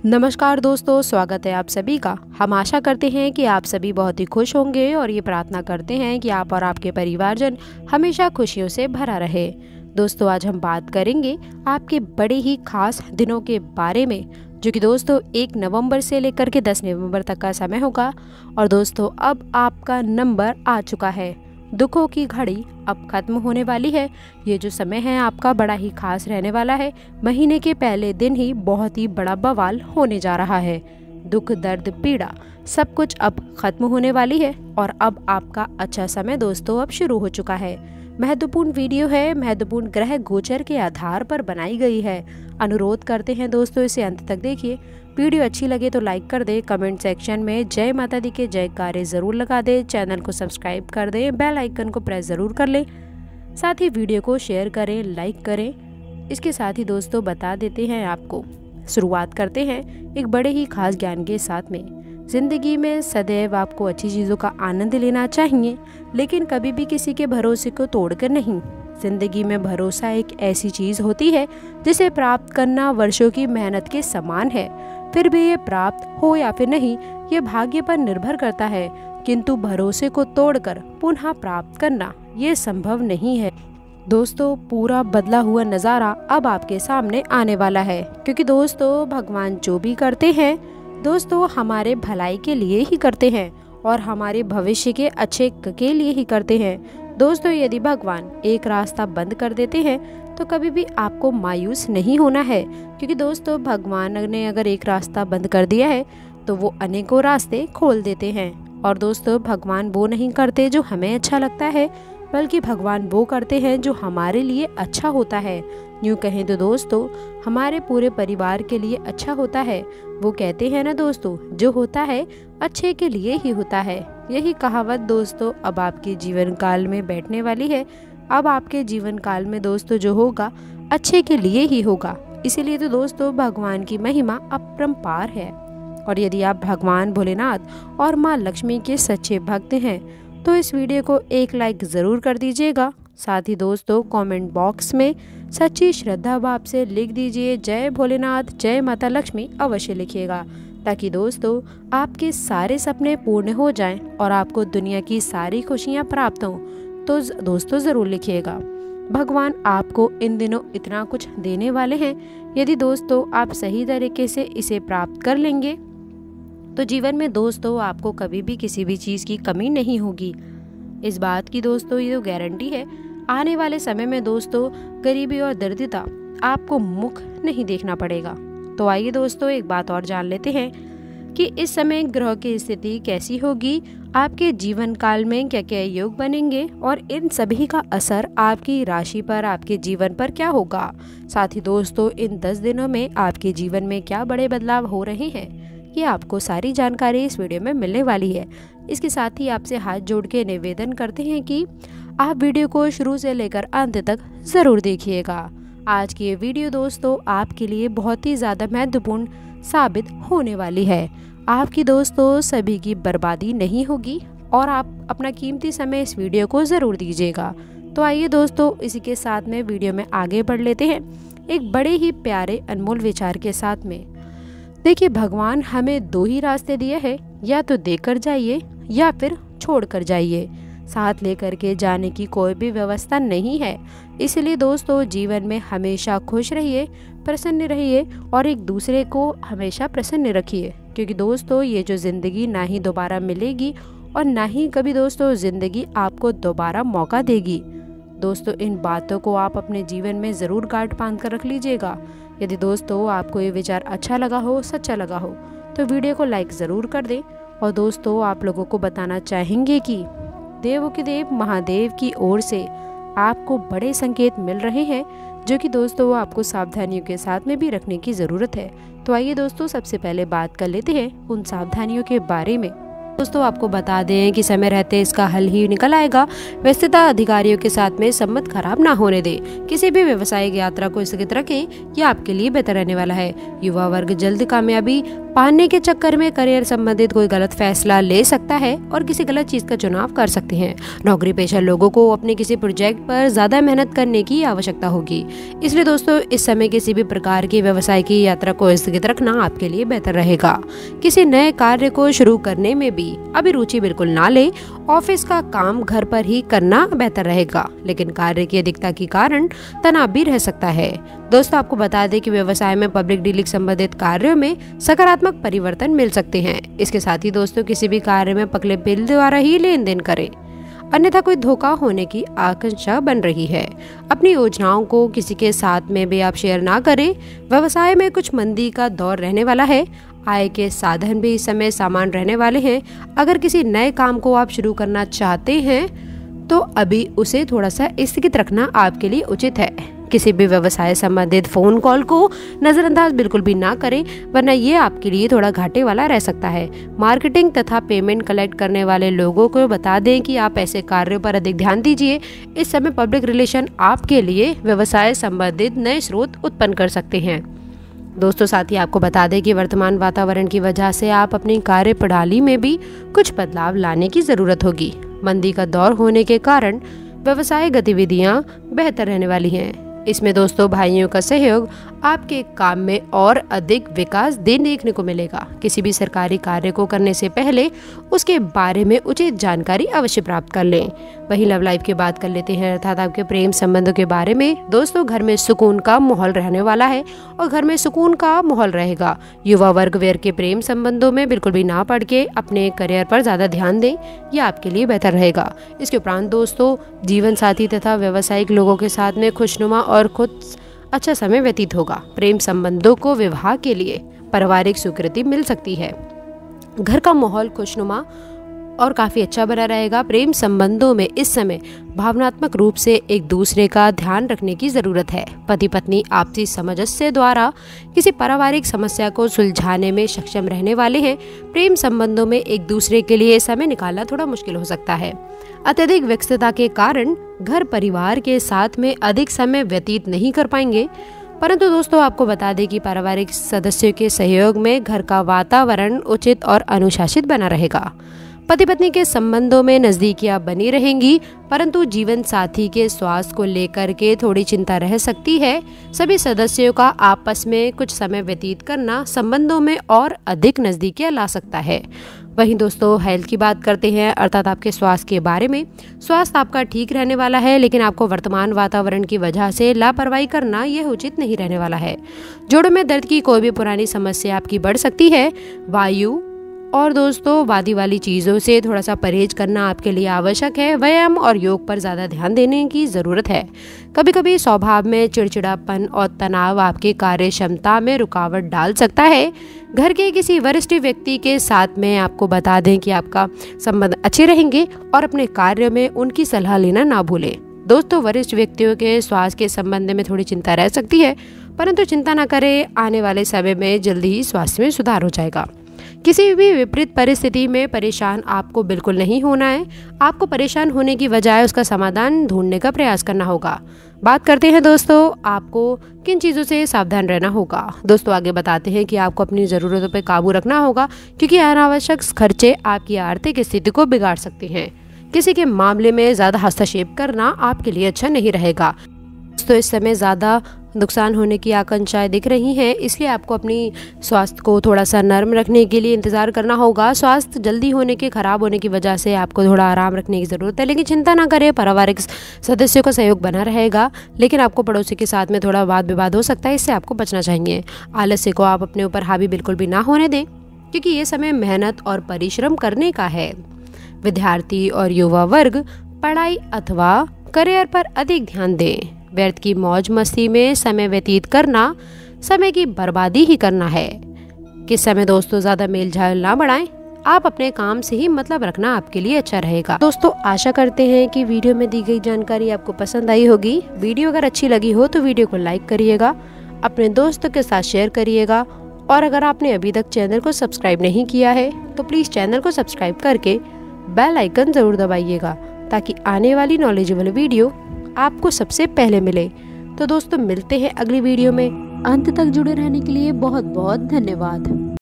नमस्कार दोस्तों, स्वागत है आप सभी का। हम आशा करते हैं कि आप सभी बहुत ही खुश होंगे और ये प्रार्थना करते हैं कि आप और आपके परिवारजन हमेशा खुशियों से भरा रहे। दोस्तों, आज हम बात करेंगे आपके बड़े ही खास दिनों के बारे में, जो कि दोस्तों 1 नवंबर से लेकर के 10 नवंबर तक का समय होगा। और दोस्तों, अब आपका नंबर आ चुका है। दुखों की घड़ी अब खत्म होने वाली है। ये जो समय है आपका बड़ा ही खास रहने वाला है। महीने के पहले दिन ही बहुत ही बड़ा बवाल होने जा रहा है। दुख, दर्द, पीड़ा सब कुछ अब खत्म होने वाली है और अब आपका अच्छा समय दोस्तों अब शुरू हो चुका है। महत्वपूर्ण वीडियो है, महत्वपूर्ण ग्रह गोचर के आधार पर बनाई गई है। अनुरोध करते हैं दोस्तों इसे अंत तक देखिए। वीडियो अच्छी लगे तो लाइक कर दें, कमेंट सेक्शन में जय माता दी के जयकारे ज़रूर लगा दें, चैनल को सब्सक्राइब कर दें, बेल आइकन को प्रेस ज़रूर कर लें, साथ ही वीडियो को शेयर करें, लाइक करें। इसके साथ ही दोस्तों बता देते हैं आपको, शुरुआत करते हैं एक बड़े ही खास ज्ञान के साथ में। ज़िंदगी में सदैव आपको अच्छी चीज़ों का आनंद लेना चाहिए, लेकिन कभी भी किसी के भरोसे को तोड़कर नहीं। जिंदगी में भरोसा एक ऐसी चीज़ होती है जिसे प्राप्त करना वर्षों की मेहनत के समान है। फिर भी ये प्राप्त हो या फिर नहीं, ये भाग्य पर निर्भर करता है, किंतु भरोसे को तोड़कर पुनः प्राप्त करना ये संभव नहीं है। दोस्तों, पूरा बदला हुआ नज़ारा अब आपके सामने आने वाला है, क्योंकि दोस्तों भगवान जो भी करते हैं दोस्तों हमारे भलाई के लिए ही करते हैं और हमारे भविष्य के अच्छे के लिए ही करते हैं। दोस्तों, यदि भगवान एक रास्ता बंद कर देते हैं तो कभी भी आपको मायूस नहीं होना है, क्योंकि दोस्तों भगवान ने अगर एक रास्ता बंद कर दिया है तो वो अनेकों रास्ते खोल देते हैं। और दोस्तों, भगवान वो नहीं करते जो हमें अच्छा लगता है, बल्कि भगवान वो करते हैं जो हमारे लिए अच्छा होता है। यूँ कहें तो दोस्तों हमारे पूरे परिवार के लिए अच्छा होता है। वो कहते हैं ना दोस्तों, जो होता है अच्छे के लिए ही होता है। यही कहावत दोस्तों अब आपके जीवन काल में बैठने वाली है। अब आपके जीवन काल में दोस्तों जो होगा अच्छे के लिए ही होगा। इसीलिए तो दोस्तों भगवान की महिमा अपरंपार है। और यदि आप भगवान भोलेनाथ और माँ लक्ष्मी के सच्चे भक्त हैं तो इस वीडियो को एक लाइक ज़रूर कर दीजिएगा। साथ ही दोस्तों कमेंट बॉक्स में सच्ची श्रद्धा भाव से लिख दीजिए जय भोलेनाथ, जय माता लक्ष्मी अवश्य लिखिएगा, ताकि दोस्तों आपके सारे सपने पूर्ण हो जाएं और आपको दुनिया की सारी खुशियां प्राप्त हों। तो दोस्तों ज़रूर लिखिएगा। भगवान आपको इन दिनों इतना कुछ देने वाले हैं। यदि दोस्तों आप सही तरीके से इसे प्राप्त कर लेंगे तो जीवन में दोस्तों आपको कभी भी किसी भी चीज़ की कमी नहीं होगी। इस बात की दोस्तों ये तो गारंटी है। आने वाले समय में दोस्तों गरीबी और दरिद्रता आपको मुख नहीं देखना पड़ेगा। तो आइए दोस्तों एक बात और जान लेते हैं कि इस समय ग्रह की स्थिति कैसी होगी, आपके जीवन काल में क्या क्या योग बनेंगे और इन सभी का असर आपकी राशि पर, आपके जीवन पर क्या होगा। साथ ही दोस्तों इन 10 दिनों में आपके जीवन में क्या बड़े बदलाव हो रहे हैं, ये आपको सारी जानकारी इस वीडियो में मिलने वाली है। इसके साथ ही आपसे हाथ जोड़ के निवेदन करते हैं कि आप वीडियो को शुरू से लेकर अंत तक ज़रूर देखिएगा। आज की ये वीडियो दोस्तों आपके लिए बहुत ही ज़्यादा महत्वपूर्ण साबित होने वाली है। आपकी दोस्तों सभी की बर्बादी नहीं होगी और आप अपना कीमती समय इस वीडियो को ज़रूर दीजिएगा। तो आइए दोस्तों इसी के साथ में वीडियो में आगे बढ़ लेते हैं एक बड़े ही प्यारे अनमोल विचार के साथ में। देखिए, भगवान हमें 2 ही रास्ते दिए हैं, या तो देकर जाइए या फिर छोड़ कर जाइए। साथ लेकर के जाने की कोई भी व्यवस्था नहीं है। इसलिए दोस्तों जीवन में हमेशा खुश रहिए, प्रसन्न रहिए और एक दूसरे को हमेशा प्रसन्न रखिए, क्योंकि दोस्तों ये जो ज़िंदगी ना ही दोबारा मिलेगी और ना ही कभी दोस्तों ज़िंदगी आपको दोबारा मौका देगी। दोस्तों इन बातों को आप अपने जीवन में ज़रूर गांठ बांध कर रख लीजिएगा। यदि दोस्तों आपको ये विचार अच्छा लगा हो, सच्चा लगा हो, तो वीडियो को लाइक ज़रूर कर दें। और दोस्तों आप लोगों को बताना चाहेंगे कि देवों के देव महादेव की ओर से आपको बड़े संकेत मिल रहे हैं, जो कि दोस्तों आपको सावधानियों के साथ में भी रखने की ज़रूरत है। तो आइए दोस्तों सबसे पहले बात कर लेते हैं उन सावधानियों के बारे में। दोस्तों आपको बता दें कि समय रहते इसका हल ही निकल आएगा। व्यस्तता अधिकारियों के साथ में संबंध खराब ना होने दें। किसी भी व्यवसायिक यात्रा को स्थगित रखें, यह आपके लिए बेहतर रहने वाला है। युवा वर्ग जल्द कामयाबी पाने के चक्कर में करियर संबंधित कोई गलत फैसला ले सकता है और किसी गलत चीज का चुनाव कर सकते हैं। नौकरी पेशा लोगों को अपने किसी प्रोजेक्ट पर ज्यादा मेहनत करने की आवश्यकता होगी, इसलिए दोस्तों इस समय किसी भी प्रकार की व्यवसाय की यात्रा को स्थगित रखना आपके लिए बेहतर रहेगा। किसी नए कार्य को शुरू करने में भी अभी रुचि बिल्कुल ना ले। ऑफिस का काम घर पर ही करना बेहतर रहेगा, लेकिन कार्य की अधिकता के कारण तनाव भी रह सकता है। दोस्तों आपको बता दें कि व्यवसाय में पब्लिक डीलिंग संबंधित कार्यों में सकारात्मक परिवर्तन मिल सकते हैं। इसके साथ ही दोस्तों किसी भी कार्य में पगले बिल द्वारा ही लेन देन करें, अन्यथा कोई धोखा होने की आशंका बन रही है। अपनी योजनाओं को किसी के साथ में भी आप शेयर ना करें। व्यवसाय में कुछ मंदी का दौर रहने वाला है। आय के साधन भी इस समय सामान रहने वाले हैं। अगर किसी नए काम को आप शुरू करना चाहते हैं तो अभी उसे थोड़ा सा स्थगित रखना आपके लिए उचित है। किसी भी व्यवसाय संबंधित फोन कॉल को नजरअंदाज बिल्कुल भी ना करें, वरना ये आपके लिए थोड़ा घाटे वाला रह सकता है। मार्केटिंग तथा पेमेंट कलेक्ट करने वाले लोगों को बता दें कि आप ऐसे कार्यों पर अधिक ध्यान दीजिए। इस समय पब्लिक रिलेशन आपके लिए व्यवसाय संबंधित नए स्रोत उत्पन्न कर सकते हैं। दोस्तों साथ ही आपको बता दें कि वर्तमान वातावरण की वजह से आप अपनी कार्य प्रणाली में भी कुछ बदलाव लाने की जरूरत होगी। मंदी का दौर होने के कारण व्यवसाय गतिविधियां बेहतर रहने वाली हैं। इसमें दोस्तों भाइयों का सहयोग आपके काम में और अधिक विकास देखने को मिलेगा। किसी भी सरकारी कार्य को करने से पहले उसके बारे में उचित जानकारी अवश्य प्राप्त कर लें। वहीं लव लाइफ की बात कर लेते हैं, अर्थात आपके प्रेम संबंधों के बारे में। दोस्तों घर में सुकून का माहौल रहने वाला है और घर में सुकून का माहौल रहेगा। युवा वर्ग वेर के प्रेम संबंधों में बिल्कुल भी ना पड़ के अपने करियर पर ज्यादा ध्यान दें, यह आपके लिए बेहतर रहेगा। इसके उपरांत दोस्तों जीवन साथी तथा व्यावसायिक लोगों के साथ में खुशनुमा और खुद अच्छा समय व्यतीत होगा। प्रेम संबंधों को विवाह के लिए पारिवारिक स्वीकृति मिल सकती है। घर का माहौल खुशनुमा और काफी अच्छा बना रहेगा। प्रेम संबंधों में इस समय भावनात्मक रूप से एक दूसरे का ध्यान रखने की जरूरत है। पति पत्नी आपसी समझ से द्वारा किसी पारिवारिक समस्या को सुलझाने में सक्षम रहने वाले हैं। प्रेम संबंधों में एक दूसरे के लिए समय निकालना थोड़ा मुश्किल हो सकता है। अत्यधिक व्यस्तता के कारण घर परिवार के साथ में अधिक समय व्यतीत नहीं कर पाएंगे, परंतु दोस्तों आपको बता दें कि पारिवारिक सदस्यों के सहयोग में घर का वातावरण उचित और अनुशासित बना रहेगा। पति पत्नी के संबंधों में नजदीकियां बनी रहेंगी, परंतु जीवन साथी के स्वास्थ्य को लेकर के थोड़ी चिंता रह सकती है। सभी सदस्यों का आपस में कुछ समय व्यतीत करना संबंधों में और अधिक नजदीकियां ला सकता है। वहीं दोस्तों हेल्थ की बात करते हैं, अर्थात आपके स्वास्थ्य के बारे में। स्वास्थ्य आपका ठीक रहने वाला है, लेकिन आपको वर्तमान वातावरण की वजह से लापरवाही करना यह उचित नहीं रहने वाला है। जोड़ों में दर्द की कोई भी पुरानी समस्या आपकी बढ़ सकती है। वायु और दोस्तों वादी वाली चीज़ों से थोड़ा सा परहेज करना आपके लिए आवश्यक है। व्यायाम और योग पर ज़्यादा ध्यान देने की ज़रूरत है। कभी कभी स्वभाव में चिड़चिड़ापन और तनाव आपकी कार्य क्षमता में रुकावट डाल सकता है। घर के किसी वरिष्ठ व्यक्ति के साथ में आपको बता दें कि आपका संबंध अच्छे रहेंगे और अपने कार्य में उनकी सलाह लेना ना भूलें। दोस्तों वरिष्ठ व्यक्तियों के स्वास्थ्य के संबंध में थोड़ी चिंता रह सकती है, परंतु चिंता न करें, आने वाले समय में जल्दी ही स्वास्थ्य में सुधार हो जाएगा। किसी भी विपरीत परिस्थिति में परेशान आपको बिल्कुल नहीं होना है। आपको परेशान होने की बजाय उसका समाधान ढूंढने का प्रयास करना होगा। बात करते हैं दोस्तों आपको किन चीज़ों से सावधान रहना होगा। दोस्तों आगे बताते हैं कि आपको अपनी ज़रूरतों पर काबू रखना होगा, क्योंकि अनावश्यक खर्चे आपकी आर्थिक स्थिति को बिगाड़ सकते हैं। किसी के मामले में ज़्यादा हस्तक्षेप करना आपके लिए अच्छा नहीं रहेगा। तो इस समय ज़्यादा नुकसान होने की आशंकाएं दिख रही हैं, इसलिए आपको अपनी स्वास्थ्य को थोड़ा सा नर्म रखने के लिए इंतज़ार करना होगा। स्वास्थ्य जल्दी होने के खराब होने की वजह से आपको थोड़ा आराम रखने की ज़रूरत है, लेकिन चिंता ना करें, पारिवारिक सदस्यों का सहयोग बना रहेगा। लेकिन आपको पड़ोसी के साथ में थोड़ा वाद विवाद हो सकता है, इससे आपको बचना चाहिए। आलस्य को आप अपने ऊपर हावी बिल्कुल भी ना होने दें, क्योंकि ये समय मेहनत और परिश्रम करने का है। विद्यार्थी और युवा वर्ग पढ़ाई अथवा करियर पर अधिक ध्यान दें। व्यर्थ की मौज मस्ती में समय व्यतीत करना समय की बर्बादी ही करना है। किस समय दोस्तों ज़्यादा मेल झाल ना बढ़ाएं। आप अपने काम से ही मतलब रखना आपके लिए अच्छा रहेगा। दोस्तों आशा करते हैं कि वीडियो में दी गई जानकारी आपको पसंद आई होगी। वीडियो अगर अच्छी लगी हो तो वीडियो को लाइक करिएगा, अपने दोस्तों के साथ शेयर करिएगा, और अगर आपने अभी तक चैनल को सब्सक्राइब नहीं किया है तो प्लीज़ चैनल को सब्सक्राइब करके बेल आइकन ज़रूर दबाइएगा, ताकि आने वाली नॉलेजेबल वीडियो आपको सबसे पहले मिले। तो दोस्तों मिलते हैं अगली वीडियो में। अंत तक जुड़े रहने के लिए बहुत बहुत धन्यवाद।